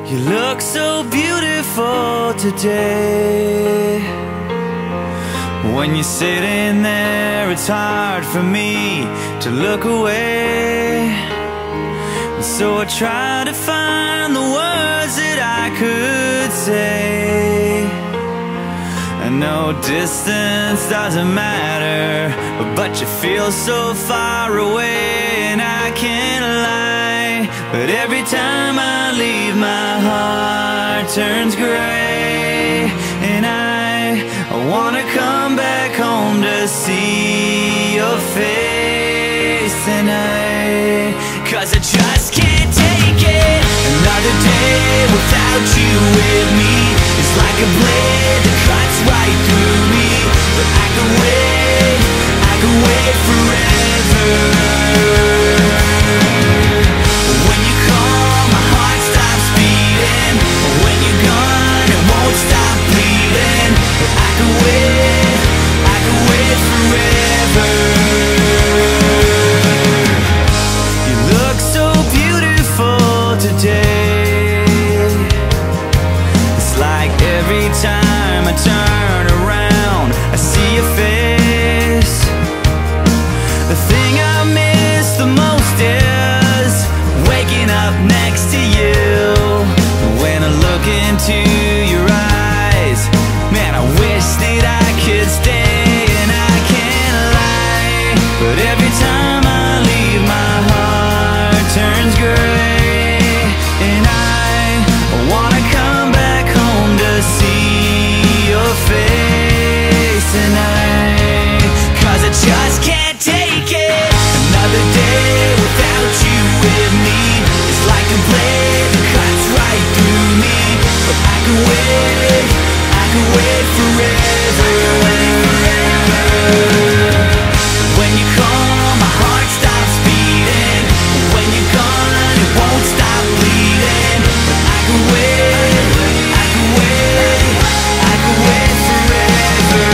You look so beautiful today. When you're sitting there, it's hard for me to look away. So I try to find the words that I could say. I know distance doesn't matter, but you feel so far away, and I can't lie. But every time I leave, my heart turns gray, and I wanna come back home to see your face. And cause I just can't take it. Another day without you with me is like a blade that cuts right through me. But I could wait forever. When you call, my heart stops beating. When you're gone, it won't stop bleeding. But I could wait forever. You look so beautiful today. It's like every time I turn around, I see your face. The thing I miss the most is waking up next to you. When I look into your eyes, man, I wish that I could stay. And I can't lie, but every time I leave, my heart turns gray, and I wanna come back home to see your face. And cause I just can't take it. Another day without you with me is like a blade that cuts right through me. But I could wait forever. When you call, my heart stops beating. When you're gone, it won't stop bleeding. But I could wait forever.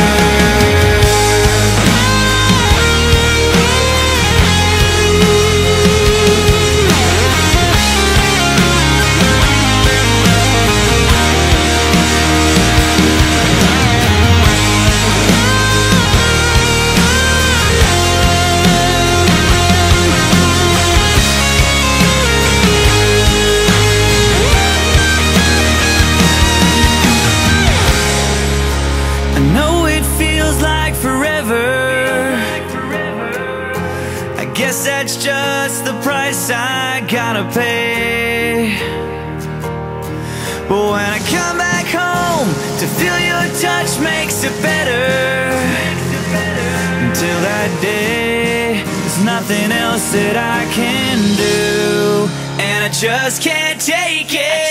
I know it feels like forever. I guess that's just the price I gotta pay. But when I come back home, to feel your touch makes it better. Until that day, there's nothing else that I can do, and I just can't take it.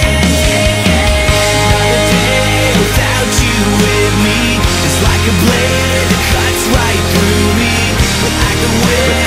Another day without you with me, it's like a blade that cuts right through me. But I could wait